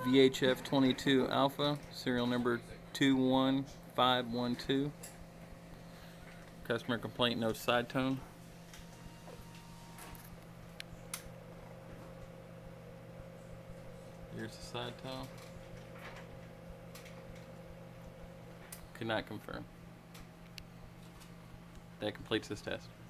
Vhf22 Alpha, serial number 21512. Customer complaint, no sidetone. Here's the sidetone. Could not confirm. That completes this test.